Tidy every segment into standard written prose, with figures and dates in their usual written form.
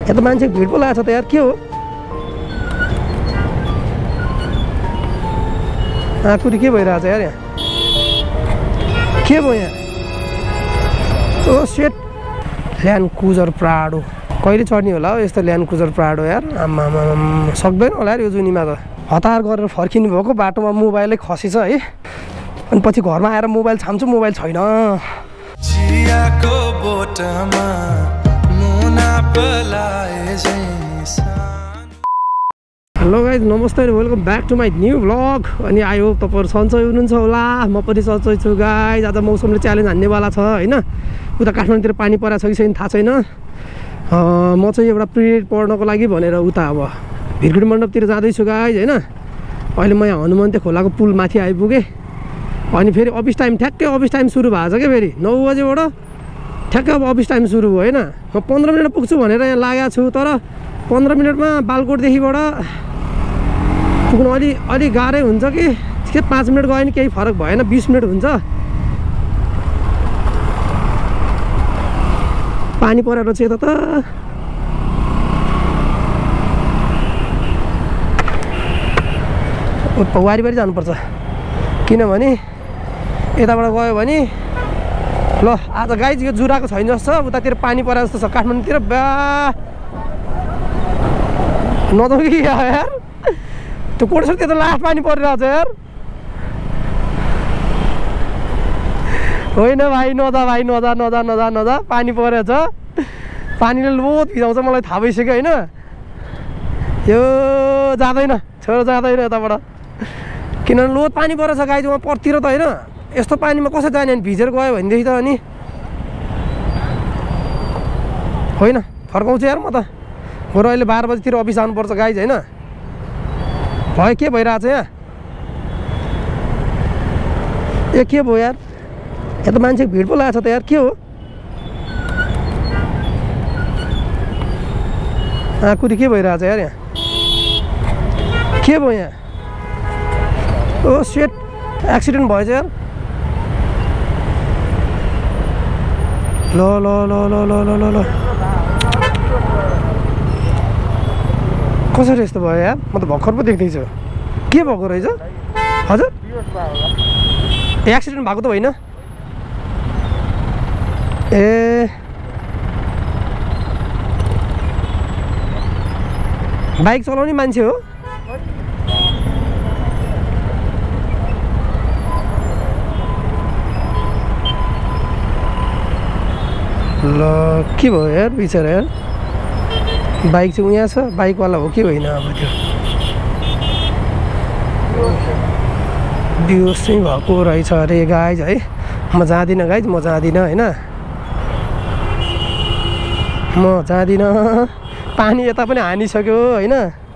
यहाँ त मान्छे भिड पो लागेको छ त यार, के हो? आँकुरी के भइरहेछ यार यहाँ? के भयो यहाँ? ओ सेट, ल्यान्ड क्रुजर प्राडो कहिले चढ्ने होला हो यस्तो ल्यान्ड क्रुजर प्राडो यार? आम्मा सक्दैन होला यार यो जुनीमा त। हतार गरेर फर्किनु भएको बाटोमा मोबाइलै खसेछ है, अनि पछि घरमा आएर मोबाइल छाम्छु, मोबाइल छैन। हेलो गाइज, नमस्ते, welcome back to my new vlog. अनि आई होप तपाईँहरू सन्चै हुनुहुन्छ होला, म पनि सन्चै छु गाइज। आज मौसमले च्यालेन्ज हान्नेवाला छ होइन। उता काठमाडौँतिर पानी परेको छ कि छैन थाहा छैन। म चाहिँ एउटा प्रिड पढ्नको लागि भनेर उता अब भिरगुडी मण्डपतिर जाँदैछु गाइज होइन। अहिले म यहाँ हनुमन्ते खोलाको पुल माथि आइपुगेँ। अनि फेरि अफिस टाइम ठ्याक्कै अफिस टाइम सुरु भएको छ क्या, फेरि 9 बजेबाट ठ्याक्कै अब अफिस टाइम सुरु भयो होइन। म 15 मिनट पुग्छु भनेर यहाँ लागेको छु, तर 15 मिनटमा बालकोटदेखिबाट पुग्नु अलि गाह्रै हुन्छ कि 5 मिनट गयो नि केही फरक भएन, 20 मिनट हुन्छ। पानी परेर चाहिँ यता त वारी जानुपर्छ, किनभने यताबाट गयो भने ल आज गाइज यो जुराको छैन जस्तो छ, उतातिर पानी परे जस्तो छ काठमाडौँतिर। बा नजाऊ कि यार, त्यो कोटेश्वर त लास्ट पानी परिरहेको छ यार। होइन भाइ, नजा भाइ, नजा नजा नजा नजा, पानी परेछ। पानीले लोत भिजाउँछ मलाई थाहा भइसक्यो होइन। यो जाँदैन, छोरो जाँदैन यताबाट, किनभने लोत पानी परेछ गाइज उहाँ परतिर त होइन। यस्तो पानीमा कसरी जाने, अनि भिजेर गयो भनेदेखि त अनि होइन फर्काउँछु यार म त। बरु अहिले 12 बजीतिर अफिस जानुपर्छ गाइज होइन। भयो के भइरहेछ यहाँ? ए के भयो यार? यहाँ त मान्छे भिड पो लागेको छ त यार, के हो? आँकुरी के भइरहेछ यार यहाँ? के भयो यहाँ? ओ सेट, एक्सिडेन्ट भएछ यार। ल ल ल ल ल ल ल ल कसरी यस्तो भयो यार? म त भर्खर पो देख्दैछु। के भएको रहेछ? हजुर एक्सिडेन्ट भएको त होइन? ए बाइक चलाउने मान्छे हो? ल के भयो यार बिचरा यार? बाइक चाहिँ उहाँ छ, बाइकवाला हो कि होइन? अब त्यो बिहोस चाहिँ भएको रहेछ अरे गाइज है। म जाँदिनँ गाइज, म जाँदिनँ होइन, म जाँदिनँ। पानी यता पनि हानिसक्यो होइन।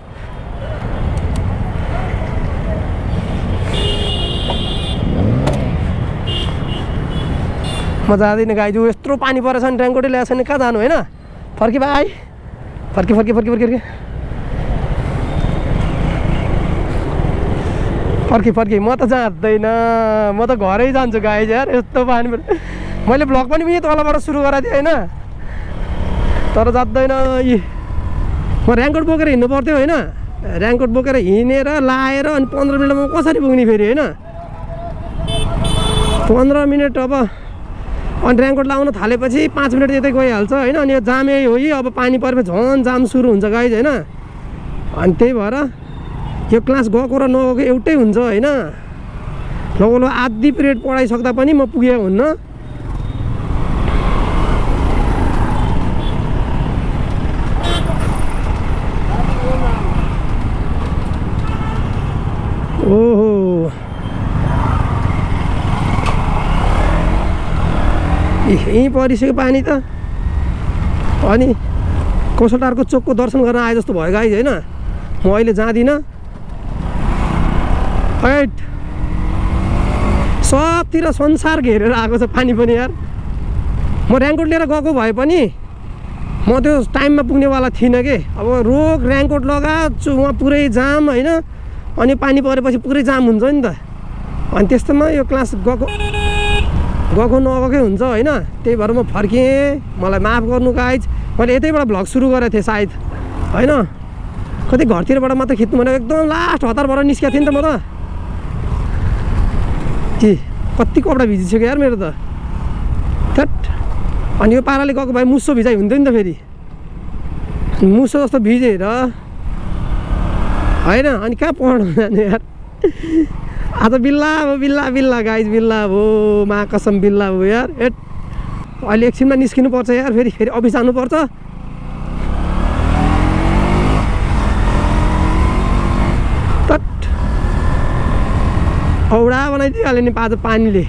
म जाँदिनँ गाइज, यत्रो पानी परेछ नि, रेनकोटै ल्याएको छैन, कहाँ जानु होइन? फर्की भाइ, फर्की फर्की फर्की फर्की फर्की फर्की। म त जाँदैन, म त घरै जान्छु गाइज यार। यस्तो पानी मैले भ्लग पनि यही तलबाट सुरु गराएको थिएँ होइन, तर जाँदैन। म रेनकोट बोकेर हिँड्नु पर्थ्यो होइन। रेनकोट बोकेर हिँडेर लाएर अनि 15 मिनटमा कसरी पुग्ने फेरि होइन? 15 मिनट अब अनि रेनकोट लाउन थालेपछि 5 मिनट यतै गइहाल्छ होइन। अनि यो जाम यही हो कि अब पानी परेपछि झन् जाम सुरु हुन्छ गाइज होइन। अनि त्यही भएर यो क्लास गएको र नगएको एउटै हुन्छ होइन। लगभग आधी पिरियड पढाइसक्दा पनि म पुगेको हुन्न। ओहो यहीँ परिसक्यो पानी त। अनि कौशलटारको चोकको दर्शन गर्न आए जस्तो भयो गाइज होइन। म अहिले जाँदिनँ। हैट, सबतिर संसार घेरेर आएको छ पानी पनि यार। म रेनकोट लिएर गएको भए पनि म त्यो टाइममा पुग्नेवाला थिइनँ कि। अब रोग रेनकोट लगाएको उहाँ पुरै जाम होइन। अनि पानी परेपछि पुरै जाम हुन्छ नि त। अनि त्यस्तोमा यो क्लास गएको नगएकै हुन्छ होइन। त्यही भएर म फर्केँ, मलाई माफ गर्नु गाइज। म मैले यतैबाट भ्लग सुरु गरेको थिएँ सायद होइन कतै घरतिरबाट मात्र खिच्नु भनेको एकदम लास्ट हतारबाट निस्केको थिएँ नि त म त के कति कपडा भिजिसक्यो यार मेरो त थट अनि यो पाराले गएको भए मुसो भिजाइ हुन्थ्यो नि त फेरि मुसो जस्तो भिजेर होइन अनि कहाँ पढ्नु जाने यार आज बिल्ला अब बिल्ला गाइज बिल्ला हो मा कसम बिल्ला हो यार एट अहिले एकछिनमा निस्किनु पर्छ यार फेरि अफिस जानुपर्छ तट औडा बनाइदिइहाल्यो नि आज पानीले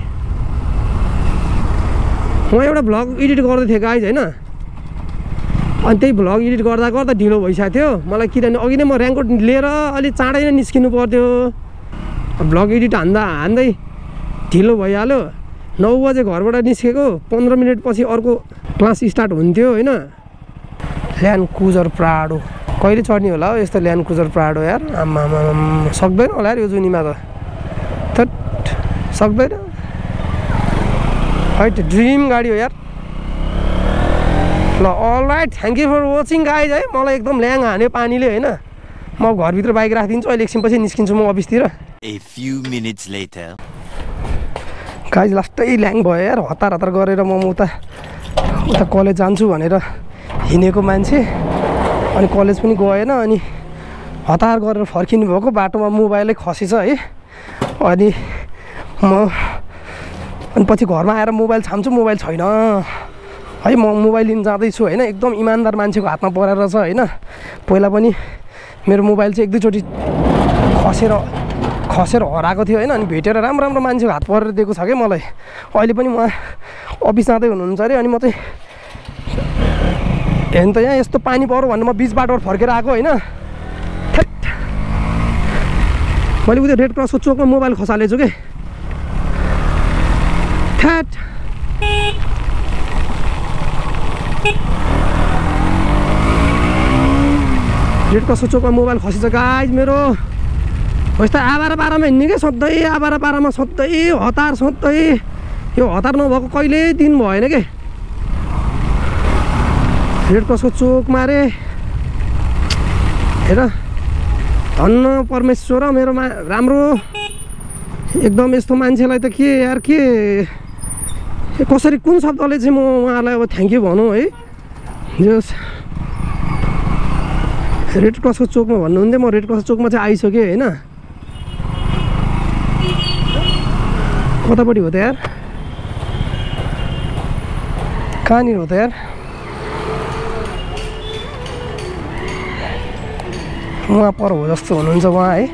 म एउटा भ्लग एडिट गर्दै थिएँ गाइज होइन अनि त्यही भ्लग एडिट गर्दा गर्दा ढिलो भइसकेको थियो मलाई किनभने अघि नै म ऱ्याङ्कोट लिएर अलिक चाँडै नै निस्किनु पर्थ्यो भ्लग एडिट हान्दै ढिलो भइहाल्यो 9 बजे घरबाट निस्केको 15 मिनट पछि अर्को क्लास स्टार्ट हुन्थ्यो होइन ल्यान्ड क्रुजर प्राडो कहिले चढ्ने होला हो यस्तो ल्यान्ड क्रुजर प्राडो यार आम्मा सक्दैन होला यार यो जुनीमा त थट सक्दैन है ड्रिम गाडी हो यार ल alright thank you for watching guys है मलाई एकदम ल्याङ हान्यो पानीले होइन म घरभित्र बाइक राखिदिन्छु अहिले एकछिनपछि निस्किन्छु म अफिसतिर A few minutes later. Guys लास्टै ल्याङ भयो यार हतार गरेर म उता कलेज जान्छु भनेर हिँडेको मान्छे अनि कलेज पनि गएन अनि हतार गरेर फर्किनु भएको बाटोमा मोबाइलै खसेछ है अनि पछि घरमा आएर मोबाइल छाम्छु मोबाइल छैन है म मोबाइल लिन जाँदैछु होइन एकदम इमान्दार मान्छेको हातमा परेर छ होइन पहिला पनि मेरो मोबाइल चाहिँ 1-2 चोटि खसेर हराएको थियो होइन अनि भेटेर राम्रो मान्छेको हात परेर दिएको छ क्या मलाई अहिले पनि उहाँ अफिस जाँदै हुनुहुन्छ अरे अनि म चाहिँ हेर्नु त यहाँ यस्तो पानी पऱ्यो भनेर म बिच बाटोबाट फर्केर आएको होइन मैले उयो रेड क्रसको चोकमा मोबाइल खसालेछु के थ्याट रेड क्रसको चोकमा मोबाइल खसेछ गाइज मेरो यस्तो आबारा पारामा हिँड्ने क्या सधैँ आबारा पारामा सधैँ हतार सधैँ यो हतार नभएको कहिल्यै दिन भएन के रेड क्रसको चोकमा अरे हेर धन्न परमेश्वर मेरोमा राम्रो एकदम यस्तो मान्छेलाई त के यार के कसरी कुन शब्दले चाहिँ म उहाँलाई अब थ्याङ्क यू भनौँ है जस रेड क्रसको चोकमा भन्नुहुन्थ्यो म रेड क्रसको चोकमा चाहिँ आइसकेँ होइन कतापट्टि हो त यार कहाँनिर हो त यार उहाँ पर हो जस्तो हुनुहुन्छ उहाँ है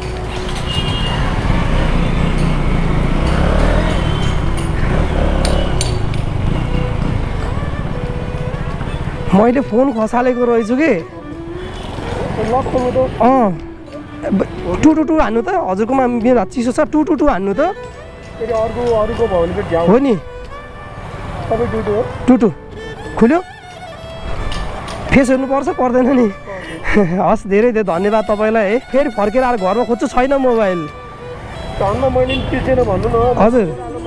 मैले फोन खसालेको रहेछु कि टु हान्नु त हजुरकोमा मेरो चिसो छ टु हान्नु त हो नि टु खुल्यो फेस हेर्नुपर्छ पर्दैन नि हस् धेरै धन्यवाद तपाईँलाई है फेरि फर्केर आएर घरमा खोज्छु छैन मोबाइल हजुर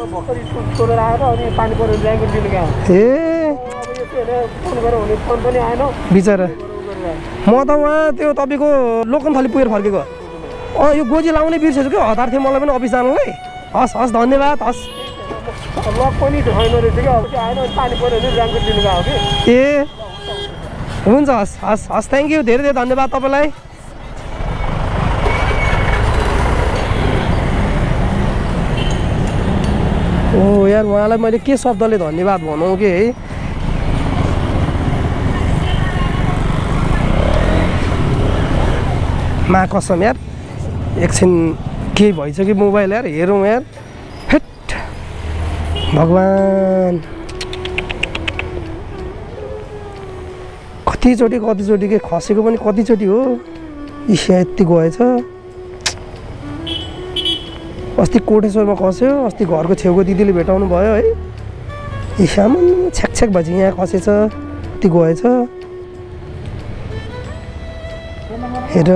ए बिचरा म त उहाँ त्यो तपाईँको लोकनथली पुगेर फर्केको यो गोजी लाउनै बिर्सेछु क्या हतार थियो मलाई पनि अफिस जानुलाई हस् धन्यवाद हस् ए हुन्छ हस् थ्याङ्क यू धेरै धन्यवाद तपाईँलाई ओ यार उहाँलाई मैले के शब्दले धन्यवाद भनौँ कि है मा कसम यार एकछिन के भइछ कि मोबाइल यार हेरौँ यार हेट भगवान् कतिचोटि के खसेको पनि कतिचोटि हो इस्या यति गएछ अस्ति कोटेश्वरमा खस्यो अस्ति घरको छेउको दिदीले भेटाउनु भयो है इस्यामा छ्याक भएछ यहाँ खसेछ यति गएछ हेर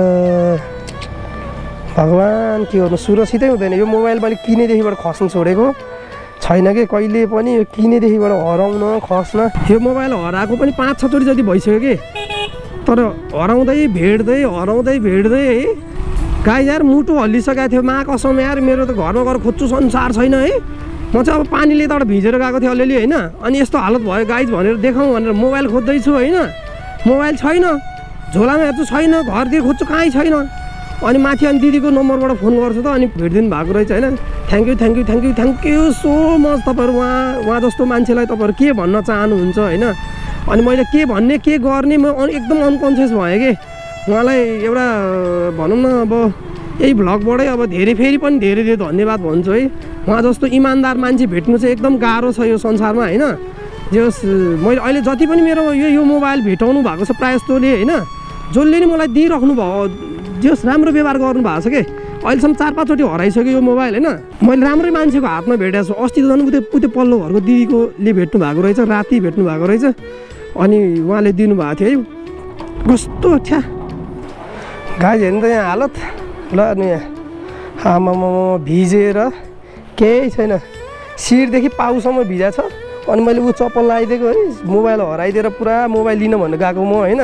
भगवान् के गर्नु सुरक्षितै हुँदैन यो मोबाइल मैले किनेदेखिबाट खस्नु छोडेको छैन कि कहिले पनि यो किनेदेखिबाट हराउन खस्न। यो मोबाइल हराएको पनि 5-6 चोटि जति भइसक्यो कि, तर हराउँदै भेट्दै है गाई यार मुटु हल्लिसकेको थियो। मा कसम यार, मेरो त घरमा गएर खोज्छु संसार छैन है। म चाहिँ अब पानीले त भिजेर गएको थिएँ अलिअलि होइन, अनि यस्तो हालत भयो गाइज भनेर देखाउँ भनेर मोबाइल खोज्दैछु होइन, मोबाइल छैन, झोलामा हेर्छु छैन, घरतिर खोज्छु कहीँ छैन। अनि माथि अनि दिदीको नम्बरबाट फोन गर्छु त, अनि भेटिदिनु भएको रहेछ होइन। थ्याङ्क यू सो मच तपाईँहरू। उहाँ जस्तो मान्छेलाई तपाईँहरू के भन्न चाहनुहुन्छ होइन। अनि मैले के भन्ने के गर्ने म एकदम अनकन्सियस भएँ कि। उहाँलाई एउटा भनौँ न अब यही भ्लगबाटै अब फेरि पनि धेरै धन्यवाद भन्छु है। उहाँ जस्तो इमान्दार मान्छे भेट्नु चाहिँ एकदम गाह्रो छ यो संसारमा होइन। जस मैले अहिले जति पनि मेरो यो मोबाइल भेटाउनु भएको छ प्रायः जस्तोले होइन, जसले नि मलाई दिइराख्नु भयो, जस राम्रो व्यवहार गर्नु भएको छ कि। अहिलेसम्म 4-5 चोटि हराइसक्यो यो मोबाइल होइन। मैले राम्रै मान्छेको हातमा भेटेको छु। अस्ति त झन् उतै पल्लो घरको दिदीकोले भेट्नु भएको रहेछ, राति भेट्नु भएको रहेछ, अनि उहाँले दिनुभएको थियो है। कस्तो ठ्या गाई हेर्नु त यहाँ हालत ल। अनि यहाँ आमामा भिजेर केही छैन, सिरदेखि पाउसम्म भिजा छ। अनि मैले ऊ चप्पल लगाइदिएको है, मोबाइल हराइदिएर पुरा मोबाइल लिन भनेर गएको म होइन।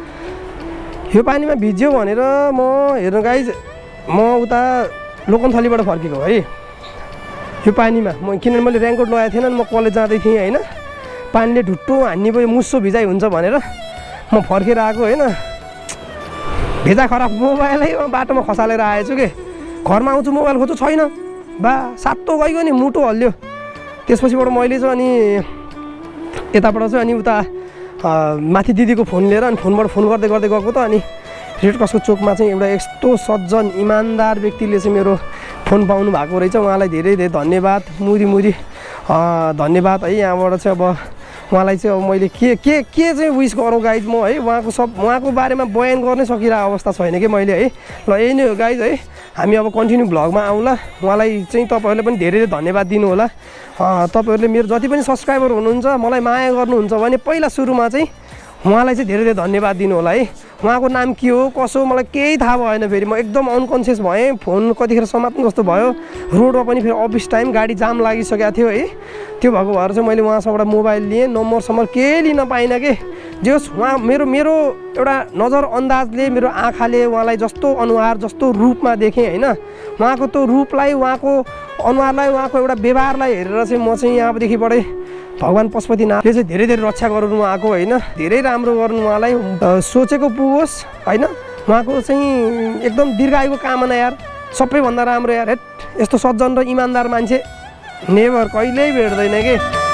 यो पानीमा भिज्यो भनेर म हेर्नु गाइज, म उता लोकनथलीबाट फर्केको है यो पानीमा। म किनभने मैले रेनकोट लगाएको थिएन, म कलेज जाँदै थिएँ होइन। पानीले ढुट्टो हान्ने भयो, मुसो भिजाइ हुन्छ भनेर म फर्केर आएको होइन। भेजा खराब मोबाइलै बाटोमा खसालेर आएछु कि। घरमा आउँछु मोबाइल खोज्छु छैन, बा सातो गइगयो नि, मुटु हल्लियो। त्यसपछिबाट मैले चाहिँ अनि यताबाट चाहिँ अनि उता माथि दिदीको फोन लिएर अनि फोनबाट फोन गर्दै गएको त। अनि रेड क्रसको चोकमा चाहिँ एउटा यस्तो सज्जन इमान्दार व्यक्तिले चाहिँ मेरो फोन पाउनु भएको रहेछ। उहाँलाई धेरै धन्यवाद, मुरी धन्यवाद है। यहाँबाट चाहिँ अब उहाँलाई चाहिँ अब मैले के चाहिँ विस गरौँ गाइज म है। उहाँको बारेमा बयान गर्नै सकिरहेको अवस्था छैन कि मैले है। ल यही नै हो गाइज है, हामी अब कन्टिन्यू भ्लगमा आउँला। उहाँलाई चाहिँ तपाईँहरूले पनि धेरै धन्यवाद दिनु होला। तपाईँहरूले मेरो जति पनि सब्सक्राइबर हुनुहुन्छ, मलाई माया गर्नुहुन्छ भने पहिला सुरुमा चाहिँ उहाँलाई चाहिँ धेरै धन्यवाद दिनु होला है। उहाँको नाम के हो कसो मलाई केही थाहा भएन। फेरि म एकदम अनकन्सियस भएँ, फोन कतिखेर समात्नु जस्तो भयो। रोडमा पनि फेरि अफिस टाइम गाडी जाम लागिसकेको थियो है। त्यो भएको भएर चाहिँ मैले उहाँसँग मोबाइल लिएँ, नम्बर केही लिन पाइनँ कि। जे होस् उहाँ मेरो एउटा नजर अन्दाजले, मेरो आँखाले उहाँलाई जस्तो अनुहार जस्तो रूपमा देखेँ होइन। उहाँको त्यो रूपलाई, उहाँको अनुहारलाई, उहाँको एउटा व्यवहारलाई हेरेर चाहिँ म चाहिँ यहाँदेखिबाटै भगवान् पशुपतिनाथले चाहिँ धेरै रक्षा गर्नु उहाँको होइन। धेरै राम्रो गर्नु उहाँलाई, सोचेको पुगोस् होइन। उहाँको चाहिँ एकदम दीर्घायुको कामना यार, सबैभन्दा राम्रो यार। यस्तो सज्जन र इमान्दार मान्छे नेभर कहिल्यै भेट्दैन कि।